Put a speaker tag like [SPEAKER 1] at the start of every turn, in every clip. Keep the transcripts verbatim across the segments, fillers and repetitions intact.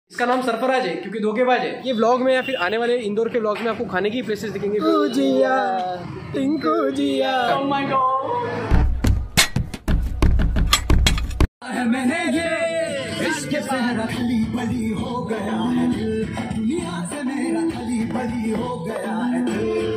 [SPEAKER 1] इसका नाम सरफराज है क्योंकि धोखेबाज है। ये व्लॉग में या फिर आने वाले इंदौर के व्लॉग में आपको खाने की प्लेसेस दिखेंगे। जिया, टिंकू जिया, oh my God। मैंने ये इश्क से मेरा खली बली हो गया है, दुनिया से मेरा खली बली हो गया है।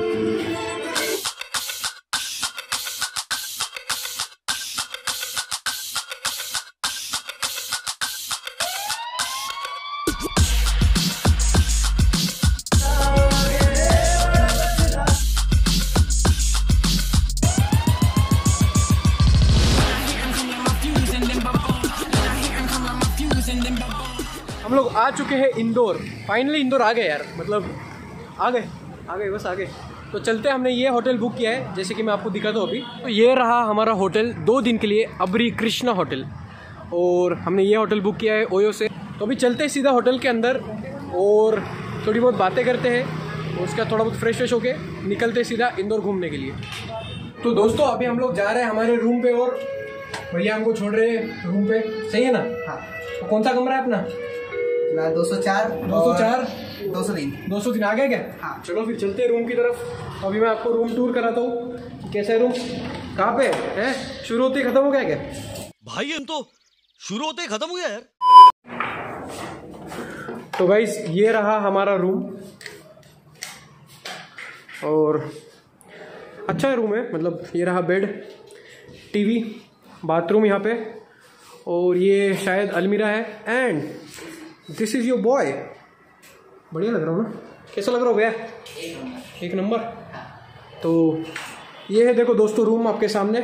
[SPEAKER 1] हम लोग आ चुके हैं इंदौर, फाइनली इंदौर आ गए यार, मतलब आ गए आ गए बस आ गए। तो चलते हमने ये होटल बुक किया है, जैसे कि मैं आपको दिखाता हूँ अभी। तो ये रहा हमारा होटल दो दिन के लिए, अबरी कृष्णा होटल, और हमने ये होटल बुक किया है ओयो से। तो अभी चलते हैं सीधा होटल के अंदर और थोड़ी बहुत बातें करते हैं, उसका थोड़ा बहुत फ्रेश फ्रेश होके निकलते सीधा इंदौर घूमने के लिए। तो दोस्तों अभी हम लोग जा रहे हैं हमारे रूम पे और भैया हमको छोड़ रहे हैं रूम पे, सही है ना? हाँ। तो कौन सा कमरा है अपना?
[SPEAKER 2] दो सौ चार
[SPEAKER 1] दो सौ चार
[SPEAKER 2] दो सौ तीन
[SPEAKER 1] दो सौ तीन आ गया क्या?
[SPEAKER 2] हाँ।
[SPEAKER 1] चलो फिर चलते हैं रूम की तरफ। तो अभी मैं आपको रूम टूर कराता हूँ। कैसा है रूम, कहाँ पे है? शुरू होते ही खत्म हो गया क्या
[SPEAKER 3] भाई? हम तो शुरू होते ही खत्म हो गया यार।
[SPEAKER 1] तो गाइस ये रहा हमारा रूम, और अच्छा रूम है, मतलब ये रहा बेड, टीवी, बाथरूम यहाँ पे, और ये शायद अलमीरा है। And this is your boy. बढ़िया लग रहा हूँ ना? कैसा लग रहा हो भैया? एक नंबर। तो ये है देखो दोस्तों रूम आपके सामने।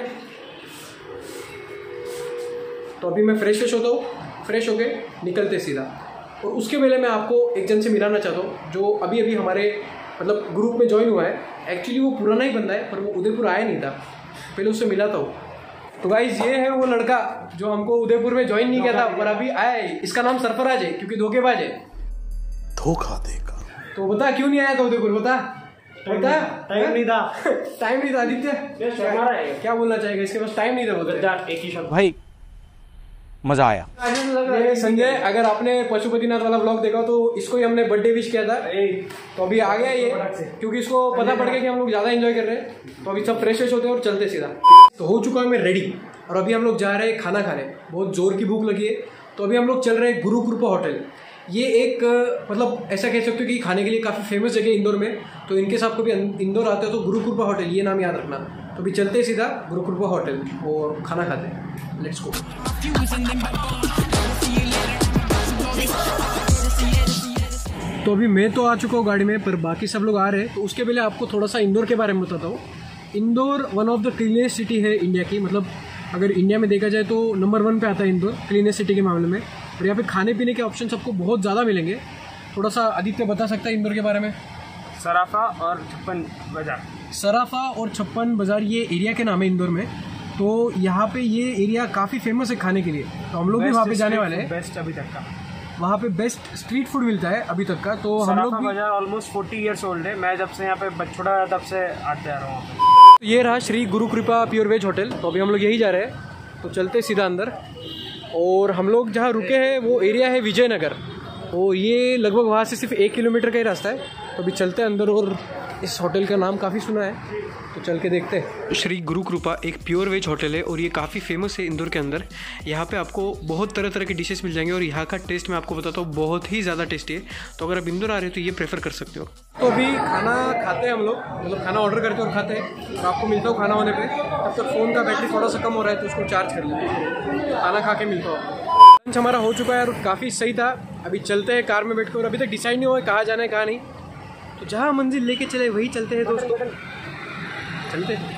[SPEAKER 1] तो अभी मैं फ्रेश फ्रेश होता हूँ, फ्रेश होके निकलते सीधा। और उसके पहले मैं आपको एक जन से मिलाना चाहता हूँ जो अभी अभी हमारे मतलब ग्रुप में ज्वाइन हुआ है। एक्चुअली वो पुराना ही बंदा है, पर वो उदयपुर आया नहीं था, पहले उससे मिला था। तो गाइज ये है वो लड़का जो हमको उदयपुर में ज्वाइन नहीं किया था पर अभी आया है। इसका नाम सरफराज है क्योंकि धोखेबाज है।
[SPEAKER 3] धोखा देगा।
[SPEAKER 1] तो बता क्यों नहीं आया था उदयपुर? बता बता।
[SPEAKER 4] टाइम नहीं था।
[SPEAKER 1] टाइम नहीं था आदित्य, क्या बोलना चाहेगा? इसके पास टाइम नहीं था बोलता।
[SPEAKER 4] एक ही शब्द
[SPEAKER 3] भाई मजा आया।
[SPEAKER 1] ये संजय, अगर आपने पशुपतिनाथ वाला ब्लॉग देखा तो इसको ही हमने बर्थडे विश किया था। तो अभी आ गया ये, क्योंकि इसको पता पड़ गया कि हम लोग ज्यादा एंजॉय कर रहे हैं। तो अभी सब फ्रेश फ्रेश होते हैं और चलते सीधा। तो हो चुका है मैं रेडी, और अभी हम लोग जा रहे हैं खाना खाने। बहुत जोर की भूख लगी है, तो अभी हम लोग चल रहे हैं गुरु कृपा होटल। ये एक मतलब ऐसा कह सकते हो कि खाने के लिए काफ़ी फेमस जगह है इंदौर में। तो इनके साथ कभी इंदौर आते हो तो गुरु कृपा होटल, ये नाम याद रखना। तो अभी चलते सीधा गुरु कृपा होटल और खाना खाते हैं। Let's go. तो अभी मैं तो आ चुका हूँ गाड़ी में, पर बाकी सब लोग आ रहे हैं। तो उसके पहले आपको थोड़ा सा इंदौर के बारे में बताता हूँ। Indore one of the cleanest city है इंडिया की, मतलब अगर इंडिया में देखा जाए तो नंबर वन पे आता है इंदौर क्लीनेस्ट सिटी के मामले में। और यहाँ पे खाने पीने के ऑप्शन आपको बहुत ज़्यादा मिलेंगे। थोड़ा सा आदित्य बता सकता है इंदौर के बारे में?
[SPEAKER 4] सराफा और छप्पन बाजार।
[SPEAKER 1] सराफा और छप्पन बाजार ये एरिया के नाम है इंदौर में। तो यहाँ पे ये एरिया काफ़ी फेमस है खाने के लिए, तो हम लोग भी वहाँ पे जाने वाले हैं।
[SPEAKER 4] बेस्ट अभी तक का
[SPEAKER 1] वहाँ पे बेस्ट स्ट्रीट फूड मिलता है अभी तक का। तो हम लोग भी
[SPEAKER 4] बाजार ऑलमोस्ट फोर्टी इयर्स ओल्ड है। मैं जब से यहाँ पे छोटा था तब से आते आ रहा हूँ।
[SPEAKER 1] तो ये रहा श्री गुरु कृपा प्योर वेज होटल। तो अभी हम लोग यही जा रहे हैं, तो चलते सीधा अंदर। और हम लोग जहाँ रुके हैं वो एरिया है विजयनगर, और ये लगभग वहाँ से सिर्फ एक किलोमीटर का ही रास्ता है। तो अभी चलते हैं अंदर, और इस होटल का नाम काफ़ी सुना है, तो चल के देखते हैं। श्री गुरु कृपा एक प्योर वेज होटल है और ये काफ़ी फेमस है इंदौर के अंदर। यहाँ पे आपको बहुत तरह तरह के डिशेस मिल जाएंगे, और यहाँ का टेस्ट मैं आपको बताता हूँ बहुत ही ज़्यादा टेस्टी है। तो अगर आप इंदौर आ रहे हो तो ये प्रेफर कर सकते हो। तो अभी खाना खाते हैं हम लोग, मतलब खाना ऑर्डर करते और खाते हैं। तो आपको मिलता हूँ खाना होने पर। तब तक फ़ोन का बैटरी थोड़ा सा कम हो रहा है तो उसको चार्ज कर लेते हैं। खाना खा के मिलता हूँ। लंच हमारा हो चुका है और काफ़ी सही था। अभी चलते हैं कार में बैठ कर। अभी तक डिसाइड नहीं हुआ है कहाँ जाना है कहाँ नहीं, तो जहाँ मंजिल लेके चले वही चलते हैं दोस्तों। चलते हैं।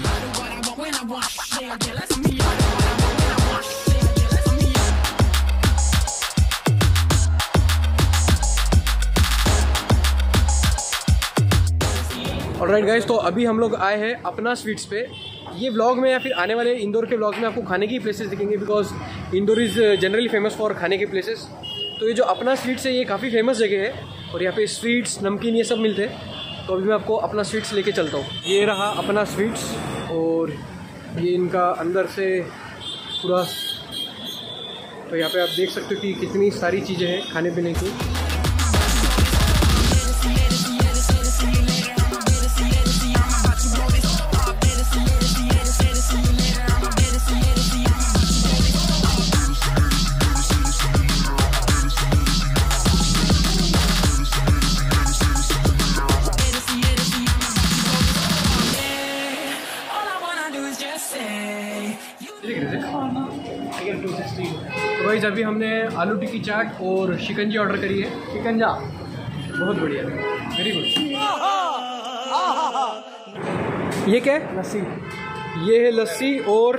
[SPEAKER 1] ऑलराइट गाइस, तो अभी हम लोग आए हैं अपना स्वीट्स पे। ये व्लॉग में या फिर आने वाले इंदौर के व्लॉग में आपको खाने की प्लेसेस दिखेंगे, because Indore is generally famous for खाने के प्लेसेस। तो ये जो अपना स्वीट्स है ये काफ़ी फेमस जगह है, और यहाँ पे स्वीट्स नमकीन ये सब मिलते हैं। तो अभी मैं आपको अपना स्वीट्स लेके चलता हूँ। ये रहा अपना स्वीट्स, और ये इनका अंदर से पूरा तो यहाँ पे आप देख सकते हो कि कितनी सारी चीज़ें हैं खाने पीने की। तो भाई अभी हमने आलू टिक्की चाट और शिकंजी ऑर्डर करी है। शिकंजा बहुत बढ़िया, वेरी गुड। ये क्या है?
[SPEAKER 4] लस्सी।
[SPEAKER 1] ये है लस्सी और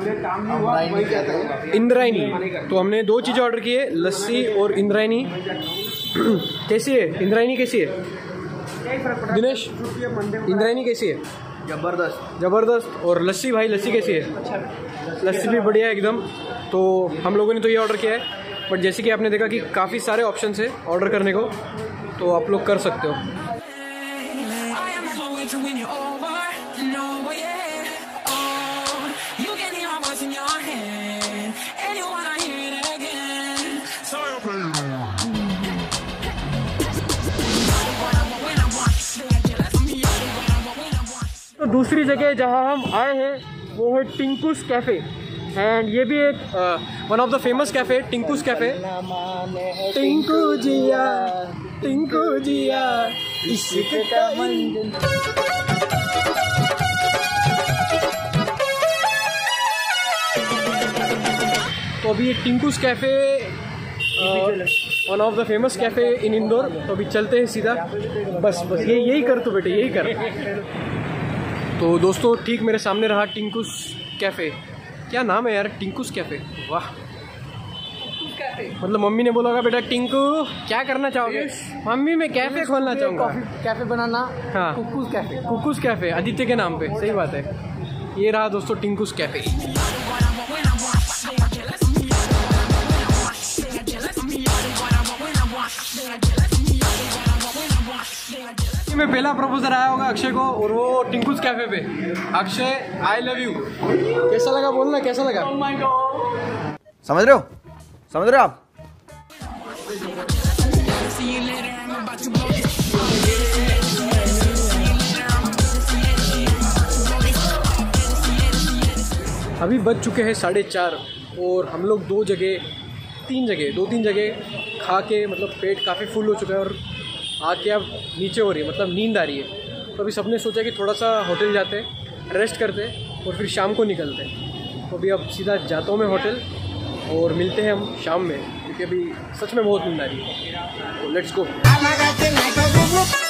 [SPEAKER 1] इंद्रायणी। तो हमने दो चीज़ें ऑर्डर की है, लस्सी और इंद्रायणी। कैसी है इंद्रायणी? कैसी है दिनेश? इंद्रायणी कैसी है?
[SPEAKER 2] जबरदस्त
[SPEAKER 1] ज़बरदस्त। और लस्सी भाई, लस्सी कैसी है? लस्सी भी बढ़िया है एकदम। तो हम लोगों ने तो ये ऑर्डर किया है, बट जैसे कि आपने देखा कि काफ़ी सारे ऑप्शंस है ऑर्डर करने को, तो आप लोग कर सकते हो। तो दूसरी जगह जहाँ हम आए हैं वो है टिंकुस कैफ़े, एंड ये भी एक one of the famous cafe, Tinku's cafe. Tinku जिया टिंकू जिया इश्क का मंजिल। तो अभी ये Tinku's cafe one of the famous cafe in Indore. तो अभी चलते हैं सीधा, बस बस ये यही कर तो बेटे, यही कर। तो दोस्तों ठीक मेरे सामने रहा टिंकुस कैफ़े। क्या नाम है यार, टिंकुस कैफ़े, वाह। मतलब मम्मी ने बोला होगा बेटा टिंकू क्या करना चाहोगे? मम्मी मैं कैफ़े खोलना चाहूँगा।
[SPEAKER 4] कैफे बनाना।
[SPEAKER 1] हाँ,
[SPEAKER 4] कुक्कुस कैफे।
[SPEAKER 1] कुक्कुस कैफ़े आदित्य के नाम पे, सही बात है। ये रहा दोस्तों टिंकुस कैफ़े। में पहला प्रपोजल आया होगा अक्षय को, और वो टिंकुस कैफे पे। Akshay I love you. कैसा लगा बोलना, कैसा लगा?
[SPEAKER 2] oh my God। समझ रहे हो, समझ रहे हो आप?
[SPEAKER 1] अभी बज चुके हैं साढ़े चार और हम लोग दो जगह तीन जगह दो तीन जगह खा के मतलब पेट काफ़ी फुल हो चुका है और आके अब नीचे हो रही है, मतलब नींद आ रही है। तो अभी सबने सोचा कि थोड़ा सा होटल जाते, रेस्ट करते और फिर शाम को निकलते। तो अभी अब सीधा जाता हूँ मैं होटल और मिलते हैं हम शाम में, क्योंकि अभी सच में बहुत नींद आ रही है। तो लेट्स गो।